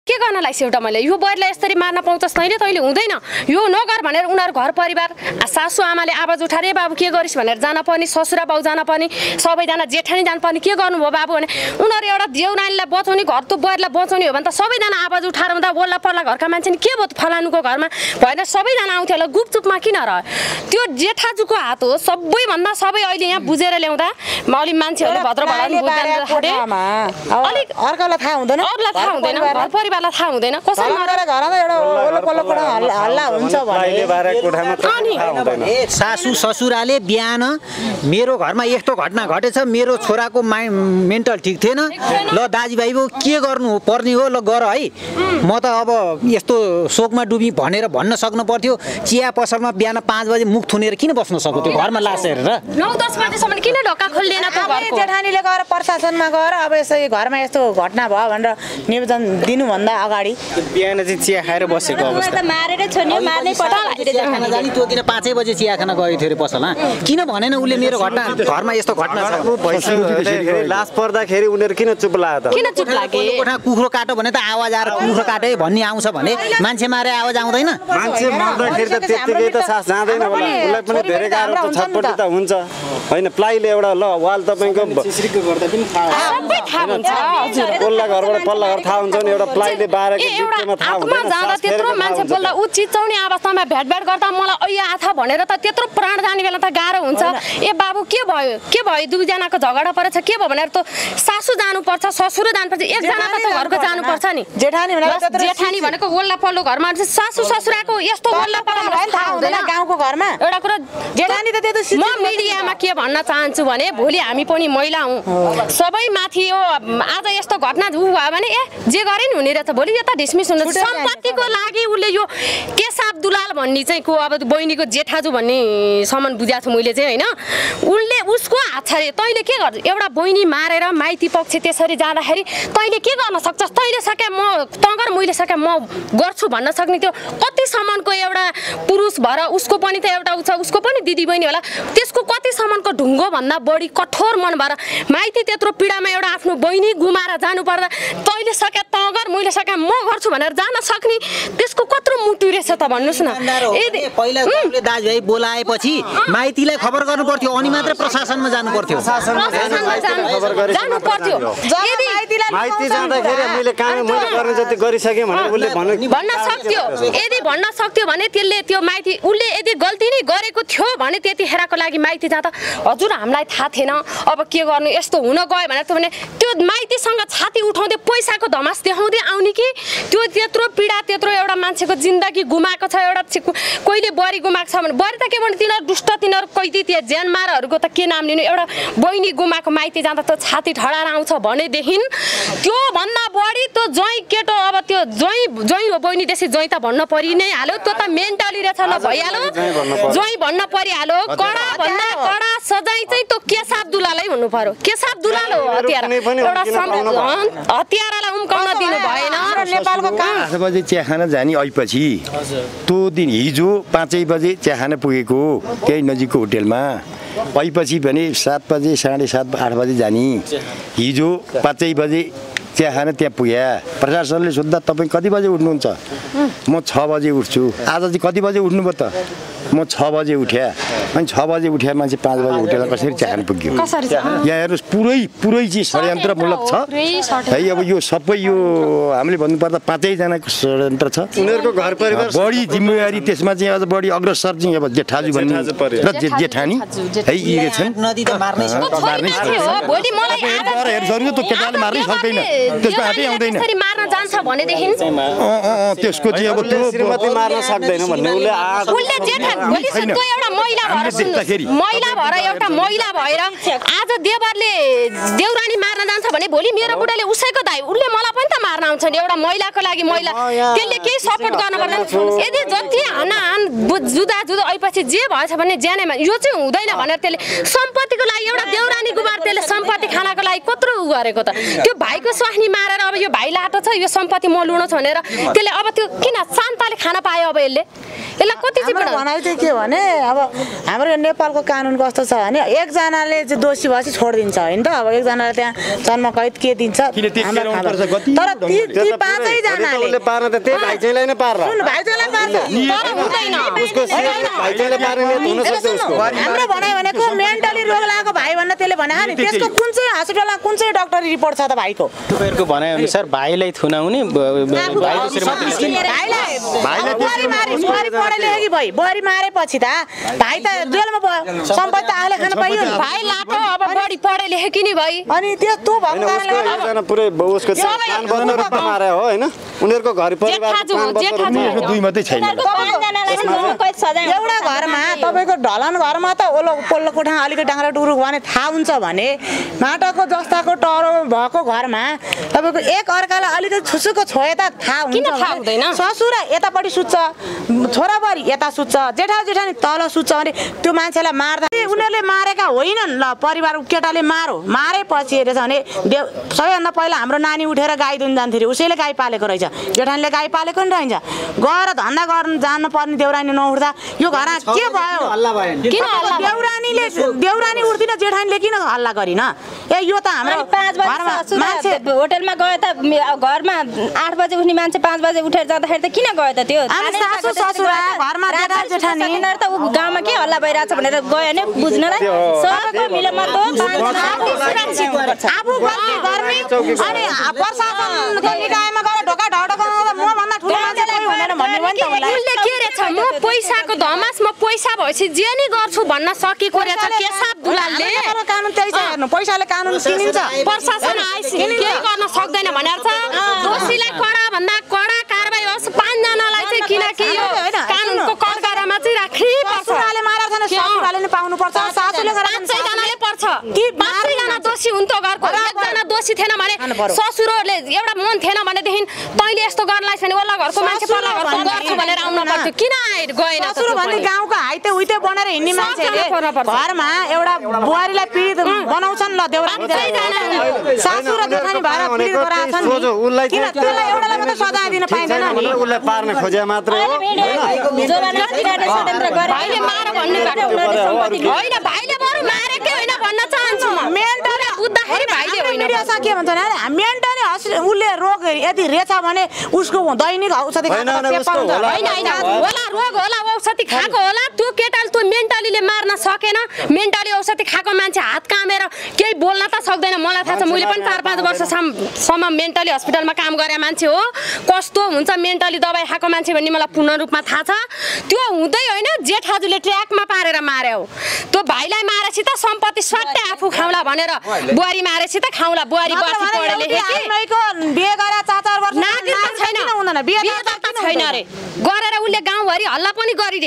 के गर्न लाग्छ एउटा मैले यो बहिरलाई यसरी मार्न पाउँछस् तैँले हुँदैन यो नगर भनेर उनीहरू घर परिवार सासु आमाले आवाज उठारे बाबु के गरिस् भनेर जान पर्ने ससुरा बाउ जान पर्ने सबैजना जेठानी जान पर्ने के गर्नुभयो बाबु भने उनीहरू एउटा देउरानीलाई बचाउने घर त बहिरलाई बचाउने हो भने त सबैजना आवाज उठाएर हुँदा वल्ला पल्ला घरका मान्छे नि के भयो फलानुको घरमा भएन सबैजना आउँथ्यो होला गुपचुपमा किन रह्यो त्यो जेठाजुको हात हो सबैभन्दा सबै अहिले यहाँ बुझेर ल्याउँदा अलि मान्छेहरूले भद्र अलिक अर्कालाई थाहा हुँदैन अरूलाई थाहा हुँदैन घर परिवारलाई थाहा हुँदैन कसरी घरमा एउटा वल्लो पल्लो हल्ला हुन्छ भने सासू ससुराले बिहान मेरो घरमा यस्तो घटना घटेछ मेरो छोराको मेन्टल ठिक थिएन ल दाजुभाइ के गर्नु पर्ने हो ल गर है म त अब यस्तो शोकमा डुबी भनेर भन्न सक्नु पर्थ्यो चिया पसलमा बिहान 5 बजे मुख थुनेर किन बस्न सक्यो त्यो घरमा लास हेरेर 9-10 बजेसम्म किन ढोका खोल्दैन त घरको जेठानीले गएर प्रशासनमा गएर अब यसै घरमा यस्तो घटना भयो भनेर निवेदन दिनुभन्दा अगाडि बिहान चाहिँ चिया खाएर बसेको अवस्था मारेर छोड्यो मार्नै पर्छ त्यो दिन 5 बजे चिया खान गयो थियो रे पसल किन भनेन उसले मेरो घटना घरमा यस्तो घटना छ लास पर्दाखेरि उनीहरू किन चुप लाग्यो त किन चुप लागे कुखुरो काटो भने त आवाज आएर कुखुरो काटे भन्ने आउँछ भने मान्छे मारे आवाज आउँदैन मान्छे मर्दाखेरि त त्यतिकै त सास जाँदैन होला उसलाई पनि धेरै गाह्रो त छटपटी त हुन्छ हैन प्लाइले एउटा ल वाल तपाईको सिस्रीको गर्दा पनि सबै थाहा हुन्छ हजुर पल्ला घरबाट पल्ला घर थाहा हुन्छ नि एउटा प्लाइले बारेको बिचमा थाहा हुँदैन जाँदा त्यत्रो मान्छे बोल्दा उ चिचाउने अवस्थामा भेटभाट गर्दा मलाई अయ్య आथा भनेर त त्यत्रो प्राण जाने बेला त गाह्रो हुन्छ ए बाबु के भयो दुईजनाको झगडा परेछ के भयो भनेर त सासु जानुपर्छ ससुरो जानुपर्छ एकजना त घरको जानुपर्छ नि जेठानी भनेको वल्ला पल्लो घरमा सासु ससुराको यस्तो वल्ला पल्ला थाहा हुँदैन गाउँको घरमा एउटा कुरा जेठानी त त्यो म मिडियामा के भन्न चाहन्छु भने भोलि हामी पनि महिला हौं सबै माथि यो आज यस्तो घटना भयो भने ए जे गरे नि हुने रहेछ भोलि यो त डिसमिस हुन सम्पत्तिको लागि उले यो केसाब दुलाल भन्ने चाहिँ को अब बहिनीको जेठाजु भन्ने सम्मान बुझाएको छु मैले चाहिँ हैन उले उसको हात छ रे तैँले के गर्छ एउटा बहिनी मारेर माइती पक्ष त्यसरी जाँदाखेरि तैँले के गर्न सक्छस् तैँले सके म तँगर मैले सके म गर्छु भन्न सक्ने त्यो कति सम्मानको एउटा पुरुष भएर उसको पनि त एउटा उछ उसको पनि दिदी बहिनी होला त्यसको कति सम्मानको ढुङ्गो भन्दा बढी कठोर मन भएर माइती त्यत्रो पीडामा एउटा आफ्नो बहिनी गुमाएर जानु पर्दा तैँले सके तँगर मैले सके म गर्छु भनेर जान सक्ने त्यसको कत्रो मुटु रहेछ त भन्नुस् न पहिला गाउँले दाजुभाइ बोलाएपछि माइतीलाई खबर गर्नु पर्थ्यो अनि मात्र प्रशासनमा जानु पर्थ्यो जानु पर्थ्यो यदि माइती जाँदाखेरि मैले काम मैले गर्ने जति गरिसके भने उले भन्न सक्थ्यो यदि भन्न सक्थ्यो भने त्यसले त्यो माइती उले यदि गल्ती नै गरेको थियो भने त्यतिखेरको लागि माइती जाँदा हजुर हामीलाई थाहा थिएन अब के गर्नु यस्तो हुन गयो भनेर त भने त्यो माइतीसँग छाती उठाउँदै पैसाको धमास देखाउँदै आउने कि त्यो त्यत्रो पीडा त्यत्रो एउटा मान्छेको जिन्दगी गुमाएको छ एउटा कोहीले बरी गुमाएको छ भने बरी त के भन्नु तिनीहरू दुष्ट तिनीहरू कैदी त्यो ज्यानमारहरूको त के नाम लिनु एउटा बहिनी गुमाएको माइती जाँदा त छाती ठडाएर आउँछ भनेदेखि त्यो भन्दा बढी त्यो ज्वाइँ केटो अब त्यो ज्वाइँ हो बहिनी देशी ज्वाइँ त भन्न परि नै हाल्यो त्यो त मेन्टली रहेछ ल भइहाल्यो ज्वाइँ भन्न परिहाल्यो कडा भन्दा कडा सजाय चाहिँ त्यो केसाब दुलालै हुनु पर्यो केसाब दुलाल हो हतियार एउटा हतियारलाई उम्काउन दिनु भएन नेपालको 8 बजे चिया खान जाने आएपछि त्यो दिन हिजो 5 बजे चिया खान पुगेको त्यही नजिकको होटेलमा आएपछि भने 7 बजे 7:30 8 बजे जाने हिजो 5 बजे चिया खान त्यहाँ पुग्या प्रशासनले सोध्दा तपाईँ कति बजे उठ्नुहुन्छ म 6 बजे उठ्छु आज चाहिँ कति बजे उठ्नुभयो त म 6 बजे उठ्या अनि 6 बजे उठ्या मान्छे 5 बजे उठेर कसरी चिया खान पुग्यो यहाँ हेर्नुहोस् पुरै चाहिँ षड्यन्त्रमूलक छ है अब यो सबै यो हामीले भन्नुपर्दा 5 जनाको षड्यन्त्र छ उनीहरूको घर परिवार बढी जिम्मेवारी त्यसमा चाहिँ अझ बढी अग्रसर चाहिँ अब जेठाजु भन्ने र जेठानी है यी छन् नदी त मार्नै भोलि मलाई हेर्नु त केटाले मार्नै सक्दैन त्यसमा हातै आउँदैन त्यसरी मार्न जान्छ भनेदेखि त्यसको चाहिँ अब त्यो श्रीमती मार्न सक्दैन भन्ने उले जेठा भोलि त्यो एउटा महिला भएर एउटा महिला भएर आज देवरले देउरानी मार्न जान्छ भने भोलि मेरो बुढाले उसैको दाइ उले मलाई पनि त मार्न आउँछ नि एउटा महिलाको लागि महिला त्यसले केही सपोर्ट गर्न पर्दैन यदि जति हान जुदा आएपछि जे भएछ भने ज्यानैमा यो चाहिँ हुँदैन भनेर त्यसले सम्पत्तिको लागि एउटा देउरानी गुमार त्यसले सम्पत्ति खानाको लागि कत्रो उ गरेको त त्यो भाइको स्वास्नी मारेर अब यो भाइ लाटो छ यो सम्पत्ति म लुन छ भनेर त्यसले अब त्यो किन शान्तले खान पायो अब यसलाई कति चाहिँ चाहिँ के भने अब हाम्रो नेपालको कानुन कस्तो छ भने एकजनाले चाहिँ दोषी भएपछि छोडिदिन्छ होइन त अब एकजनाले त्यहाँ जन्म कैद के दिन्छ तर ती पाँचैजनाले पार्न त त्यही भाइचैलाई नै पार्ला भाइचैलाई पार्छ हाम्रो भनाइ भनेको मेन्टली रोग लागेको भाइ भन्न त्यसले भने नि त्यसको कुन चाहिँ हस्पिटलमा कुन चाहिँ डक्टरी रिपोर्ट छ त भाइको तपाईँहरूको भनाइ अनुसार भाइलाई थुनाउने बुहारी मारेपछि त भाइ त जेलमा भयो सम्पत्ति त आले खान पाइयो भाइ लाटो अब बढी पढे लेखेकी नि भाइ अनि त्यो भएको कारणले पुरै उसको प्लानबद्ध रूपमा मारे हो हैन उनीहरूको घर परिवार दुई मात्रै छैन एउटा घरमा तपाईँको ढलान घरमा त ओलो पल्लो कोठा अलिकति डाङ्रा डुरुक भने थाहा हुन्छ भने माटाको जस्ताको टरो भएको घरमा तपाईँको एक अर्कालाई अलिकति छुसुको छोए त थाहा हुन्छ ससुरा यतापट्टि सुत्छ छोराबुहारी यता सुत्छ जेठा जेठानी तल सुत्छ भने त्यो मान्छेलाई मार्दा उनीहरूले मारेका होइनन् ल परिवार केटाले मारेपछि हेरेछ भने सबैभन्दा पहिला हाम्रो नानी उठेर गाई दुन जान्थ्यो उसैले गाई पालेको रहेछ जेठानीले गाई पालेको नि रहन्छ गएर धन्दा गर्न जानु पर्ने देउरानी नउठ्दा यो घरमा के भयो किन देउरानी उठ्दिन जेठानीले किन हल्ला गरिन ए यो त हाम्रो 5 बजे मान्छे होटलमा गयो त घरमा 8 बजे उठ्ने मान्छे 5 बजे उठेर जाँदाखेरि त किन गयो त त्यो सासु ससुरा घरमा जेठा जेठानी त उ गाउँमा के हल्ला भइरहेछ भनेर गयो नि बुझ्नलाई सबैको मिलमत हो आफू गल्ती गर्ने अनि प्रशासनको निकायमा गएर ढोका ढडकाउँदा म भन्दा ठुलो मान्छे कोही हुँदैन भन्ने हो नि त उलाई उसले के रहेछ म पैसाको धमास म पैसा भएपछि जे नि गर्छु भन्न सकेको रहेछ केशव दुलालले कानुन त्यही छ हेर्नु पैसाले कानुन किनिन्छ प्रशासन आइसि केही गर्न सक्दैन भनेर छ दोषीलाई कडा भन्दा कडा कारबाही होस् 5 जनालाई चाहिँ किनकि यो कानुनको कठघरामा चाहिँ राख्नै पर्छ ससुराले मारेर छैन ससुराले नि पाउनु पर्छ सासुले गरेर 5 जनाले पर्छ ती 5 जना दोषी हुन् त घरको एकजना दोषी थिएन भने ससुरले एउटा मन थिएन भनेदेखि तैले यस्तो गर्नलाई छैन ओला घरको मान्छे पर्ला घरको गर्छु भनेर आउन पर्थ्यो किन गएन ससुर भन्ने गाउँको हाइते उइते बनेर हिँड्ने मान्छेले घरमा एउटा बुहारीलाई पीडित बनाउँछन् ल देउरानी सासु र जेठानी भएर पीडित गराछन् किन त्यसलाई एउटालाई मात्र सजाय दिन पाइदैन नि उसलाई पार्न खोजे मात्रै हो भाइले मार भन्ने बाटो होइन भाइले बरु मारेकै होइन भन्न चाहन्छु म मेन्टली बुझ्दाखेरि भाइले होइन के भन्छ भने मेन्टली उसले रोग यदि रहेछ भने उसको दैनिक औषधि होला रोग होला औषधि खाएको होला त्यो केटाले त्यो मेन्टलीले मार्न सकेन मेन्टली औषधि खाएको मान्छे हात कामेर केही बोल्न त सक्दैन मलाई थाहा छ मैले पनि 4-5 वर्षसम्म मेन्टली हस्पिटलमा काम गरे मान्छे हो कस्तो हुन्छ मेन्टली दबाई खाएको मान्छे भन्ने मलाई पूर्ण रूपमा थाहा छ त्यो हुँदै होइन जेठाजुले ट्र्याकमा पारेर मार्यो त्यो भाइलाई मारेपछि त सम्पत्ति स्वाट्टै आफू खाउला भनेर बुहारी मारेपछि त खाउला बुहारी बसी पढे लेखेकी बिहे गरेर 4-4 वर्ष नागरिकता छैन हुँदैन बिहे छैन रे गरेर उले गाउँभरि हल्ला पनि गरिदे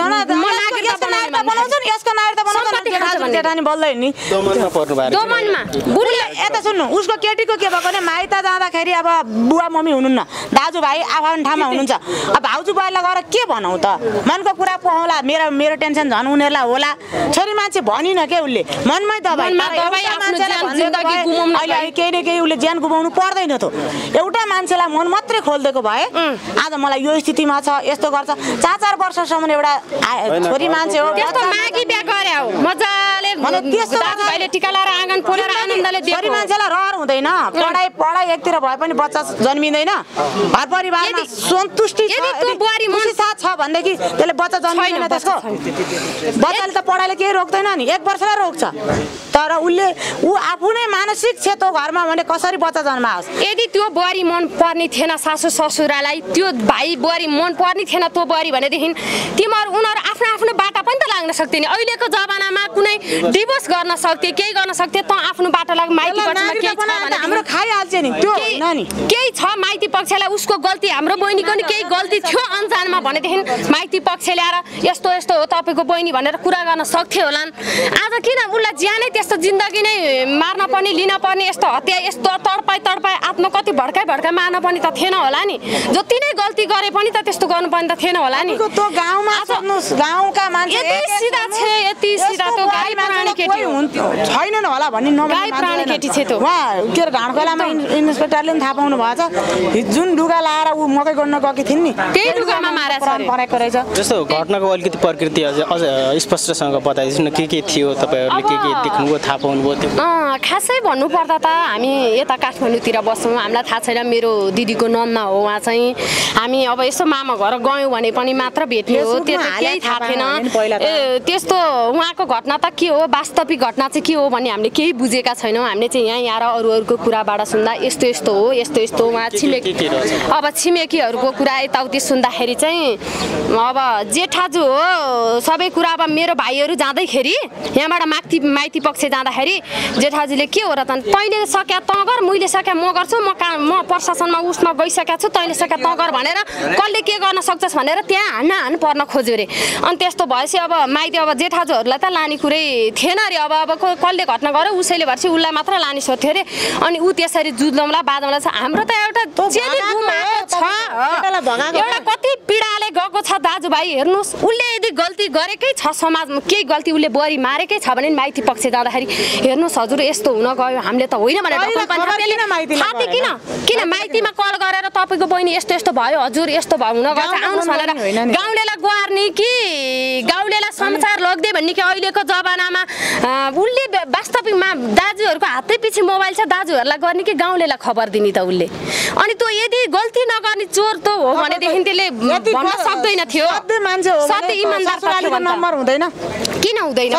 यसको नागरिकता बनाउँछ जेठानी बोल्दै नि दोमनमा बुढीले यता सुन्नु उसको केटीको के भएको भने माइत जाँदाखेरि अब बुवा मम्मी हुनुहुन्न दाजुभाइ आफ्नो ठाउँमा हुनुहुन्छ अब भाउजू बुवालाई गएर के भनौँ त मनको कुरा पोहौला मेरो टेन्सन झन् उनीहरूलाई होला छोरी मान्छे भनिन के उसले मनमै दबाई अहिले केही न केही उसले ज्यान गुमाउनु पर्दैन त एउटा मान्छेलाई मन मात्रै खोलिदिएको भए आज मलाई यो स्थितिमा छ यस्तो गर्छ 4-4 वर्षसम्म एउटा छोरी मान्छे हो त्यस्तो मागी बिहा गरे हो मजाले दाजुभाइले टिका लाएर आँगन पोलेर आनन्दले दिएको छोरी मान्छेलाई रहर हुँदैन पढाइ एकतिर भए पनि बच्चा जन्मिँदैन घर परिवारमा सन्तुष्टि छ भनेदेखि त्यसले बच्चा जन्मिँदैन त्यसको बच्चाले त पढाइले केही रोक्दैन नि 1 वर्षलाई रोक्छ तर ऊ आफू नै मानसिक छ त्यो घरमा भने कसरी बच्चा जन्माओस् यदि त्यो बुहारी मन पर्ने थिएन सासु ससुरालाई त्यो भाइ बुहारी मन पर्ने थिएन त्यो बुहारी भनेदेखि उनीहरू आफ्नो आफ्नो बाटो पनि त लाग्न सक्थेन अहिलेको जमानामा कुनै डिभोर्स गर्न सक्थे केही गर्न सक्थे त आफ्नो बाटो लागि माइती पक्षमा केही छ भने हाम्रो खाइहाल्छ नि त्यो हैन नि केही छ माइती पक्षलाई उसको गल्ती हाम्रो बहिनीको नि केही गल्ती थियो अनजानमा भनेदेखि माइती पक्ष ल्याएर यस्तो यस्तो हो तपाईँको बहिनी भनेर कुरा गर्न सक्थे होलान् आज किन उसलाई ज्यानै त्यस्तो जिन्दगी नै मार्न पर्ने लिन पर्ने यस्तो हत्या यस्तो तडपाई आत्मा कति भड्काइ मार्न पर्ने त थिएन होला नि जति नै गल्ती गरे पनि त त्यस्तो गर्नुपर्ने त थिएन होला नि त्यो गाउँमा गाउँका मान्छे यति सिधा छ यति सिधा त गाई प्राणी केटी छैनन् होला भन्ने गाई प्राणी केटी छ त उहाँ के अरे ढाँडखोलामा इन्सपेक्टरले पनि थाहा पाउनु भएछ जुन लुगा लाएर ऊ मकै गर्न गएकी थिइन् नि त्यही लुगामा परेको रहेछ जस्तो घटनाको अलिकति प्रकृति अझ स्पष्टसँग बताइदिनुहोस् न के थियो तपाईँहरूले के देख्नुभयो थाहा पाउनुभयो त्यो खासै भन्नुपर्दा त हामी यता काठमाडौँतिर बस्छौँ हामीलाई थाहा छैन मेरो दिदीको नन्ना हो उहाँ चाहिँ हामी अब यसो मामा घर गयौँ भने पनि मात्र भेट्ने हो त्यो त केही थाहा थिएन त्यस्तो उहाँको घटना त के हो वास्तविक घटना चाहिँ के हो भन्ने हामीले केही बुझेका छैनौँ हामीले चाहिँ यहाँ आएर अरूहरूको कुराबाट सुन्दा यस्तो यस्तो हो यस्तो यस्तो उहाँ छिमेकी अब छिमेकीहरूको कुरा यताउति सुन्दाखेरि चाहिँ अब जेठाजु हो सबै कुरा अब मेरो भाइहरू जाँदैखेरि यहाँबाट माइती पक्ष जाँदाखेरि जेठाजुले के हो र त तैँले सक्या तँ गर मैले सक्या म गर्छु म प्रशासनमा उसमा गइसकेको छु तैँले सक्या तँ गर भनेर कसले के गर्न सक्छस् भनेर त्यहाँ हान्न पर्न खोज्यो अरे अनि त्यस्तो भएपछि अब माइती अब जेठाजुहरूलाई त लाने कुरै थिएन अरे अब कसले घटना गर्यो उसैले भएपछि उसलाई मात्र लाने सोध्थ्यो अरे अनि ऊ त्यसरी जुझ्लौँला बाँधौँला छ हाम्रो त एउटा चेली गुमाएको छ एउटा कति पीडाले गएको छ दाजुभाइ हेर्नुहोस् उसले यदि गल्ती गरेकै छ समाजमा केही गल्ती उसले बुहारी मारेकै छ भने माइती पक्ष जाँदाखेरि हेर्नुहोस् हजुर यस्तो हुन गयो हामीले त होइन भनेर किन माइतीमा कल गरेर तपाईँको बहिनी यस्तो यस्तो भयो हजुर यस्तो हुन गएको छ आउनुहोस् भनेर गाउँलेलाई गुहार्ने कि गाउँलेलाई समाचार लग्दै भन्ने कि अहिलेको जमानामा उसले वास्तविकमा दाजुहरूको हातै पछि मोबाइल छ दाजुहरूलाई गर्ने कि गाउँलेलाई खबर दिने त उसले अनि त्यो यदि गल्ती नगर्ने चोर त हो भनेदेखि त्यसले भन्न सक्दैन थियो सधैँ इमान्दार नम्बर हुँदैन किन हुँदैन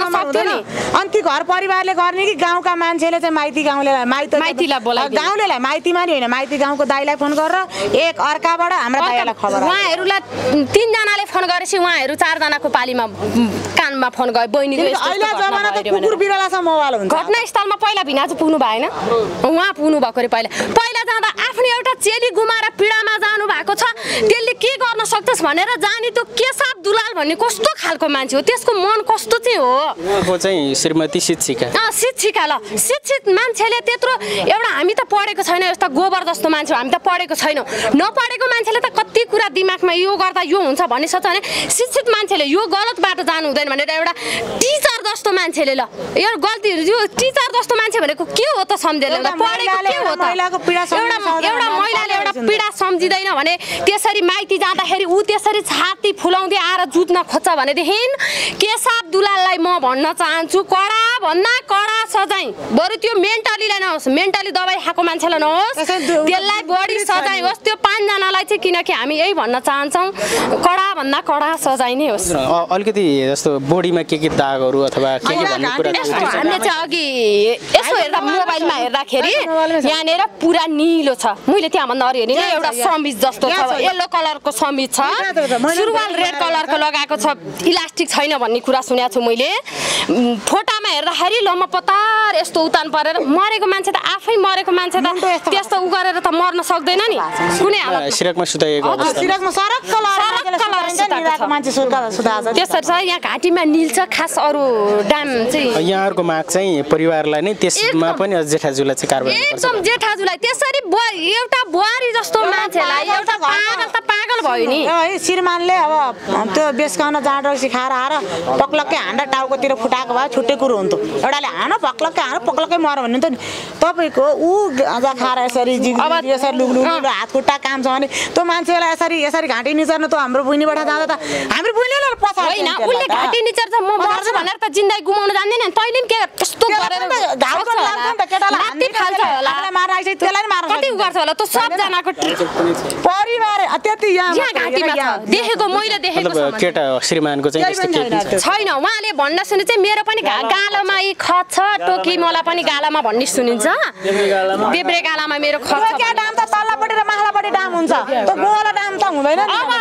अनि ती घर परिवारले गर्ने कि गाउँका मान्छेले चाहिँ माइतीलाई बोलाइ गाउँलेलाई माइतीमा नि होइन माइती गाउँको दाइलाई फोन गरेर एक अर्काबाट हाम्रो दाइलाई खबर उहाँहरूलाई 3 जनाले फोन गरेपछि उहाँहरू 4 जनाको पालीमा कानमा फोन गयो बहिनीको अहिले जमाना त कुकुर बिरालासँग मोबाइल हुन्छ घटनास्थलमा पहिला भिनाजु पुग्नु भएन उहाँ पुग्नु भएको रे पहिला जाँदा आफ्नो एउटा चेली गुमाएर पीडामा जानु भएको छ त्यसले के गर्न सक्छस् भनेर जाने त्यो केशव दुलाल भन्ने कस्तो खालको मान्छे हो त्यसको मन कस्तो चाहिँ हो उहाँको चाहिँ श्रीमती शिक्षिका शिक्षिका ल शिक्षित मान्छेले त्यत्रो एउटा हामी त पढेको छैन यस्तो गोबर जस्तो मान्छे हामी त पढेको छैनौँ नपढेको मान्छेले त कति कुरा दिमागमा यो गर्दा यो हुन्छ भन्ने सक्छ भने शिक्षित मान्छेले यो गलत बाटो जानु हुँदैन भनेर एउटा टिचर जस्तो मान्छेले ल यो गल्ती यो टिचर जस्तो मान्छे भनेको के हो त सम्झेर पढेको के हो त एउटा महिलाले एउटा पीडा सम्झिँदैन भने त्यसरी माइती जाँदाखेरि ऊ त्यसरी छाती फुलाउँदै आएर जुत्न खोज्छ भनेदेखि केशव दुलाललाई म भन्न चाहन्छु कडा भन्दा कडा सजाय बरु त्यो मेन्टलीलाई नहोस् मेन्टली दबाई खाएको मान्छेलाई नहोस् त्यसलाई बढी सजाय होस् त्यो 5 जनालाई चाहिँ किनकि हामी यही भन्न चाहन्छौँ कडा भन्दा कडा सजाय नै होस् अलिकति जस्तो बडीमा के दागहरू अथवा के भन्ने कुरा हामीले चाहिँ अघि यसो हेर्दा मोबाइलमा हेर्दाखेरि यहाँनिर पुरा निलो छ मैले त्यहाँभन्दा अरू हेर्ने एउटा समिज जस्तो छ येल्लो कलरको समिज छ सुरुवाल रेड कलरको लगाएको छ इलास्टिक छैन भन्ने कुरा सुनेको छु मैले फोटामा हेर्दाखेरि ल म पतार यस्तो उतान परेर मरेको मान्छे त आफै मरेको मान्छे त त्यस्तो उ गरेर त मर्न सक्दैन नि कुनै हालतमा सिरकमा सुताएको अवस्था सिरकमा सरक कलर मान्छे सुताएको त्यसरी छ यहाँ घाँटीमा निल्छ खास अरू डाम चाहिँ यहाँहरुको माग चाहिँ परिवारलाई नै त्यसमा पनि जेठाजुलाई चाहिँ कारबाही एकदम जेठाजुलाई त्यसरी एउटा बुहारी जस्तो मान्छेलाई एउटा पागल त पागल भयो नि श्रीमानले अब त्यो बेसकाउन जाँड सिखाएर आएर पक्लक्कै हान्डा टाउकोतिर फुटाएको भए छुट्टै कुरो हुन्थ्यो एउटाले हान पक्लक्कै मर भन्ने त तपाईँको ऊ गाँजा खाएर यसरी यसरी लुग्नु हात खुट्टा काम छ भने त्यो मान्छेलाई यसरी घाँटी निचर्नु त हाम्रो बुइनीबाट जाँदा त हाम्रो बुइनीले पछाडि होइन उसले घाँटी निचर्छ म मर्छु भनेर त जिन्दगी गुमाउन जान्दैन तैँले नि के त्यस्तो गरेर घाउ पनि लाग्छ नि त केटालाई फाल्छ होला मार्न आइछ त्यसलाई नि मार्न कति गर्छ होला त सब जनाको परिवार त्यति यहाँ घाँटीमा छ देखेको मैले देखेको केटा श्रीमानको चाहिँ त्यस्तो छैन उहाँले भन्न सुने चाहिँ मेरो पनि गालामा यी खत छ टोकी मलाई पनि गालामा भन्ने सुनिन्छ देब्रे गालामा मेरो खत छ के दाम त तल्लापट्टि र माथिल्लापट्टि दाम हुन्छ त्यो गोला दाम त हुँदैन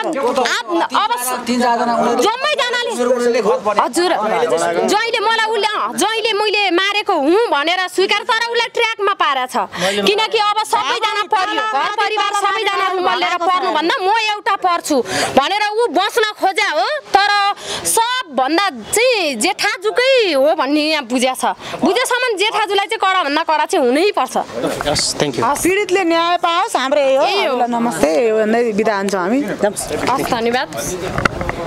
अब जम्मै जनाले हजुर जहिले मलाई उसले जहिले मैले मारेको हुँ भनेर स्वीकार तर उसलाई ट्र्याकमा पारा छ किनकि अब सबैजना पर्यो घर परिवार सबैजना मल्लेर पर्नु भन्दा म एउटा पर्छु भनेर ऊ बस्न खोज्या हो तर सबभन्दा चाहिँ जेठाजुकै हो भन्ने यहाँ बुझ्या छ बुझेसम्म जेठाजुलाई चाहिँ कडा भन्दा कडा चाहिँ हुनै पर्छ थ्याङ्क यू पीडितले न्याय पाओस् हाम्रो यही हो नमस्ते भन्दै बिदा हुन्छौँ हामी हस् धन्यवाद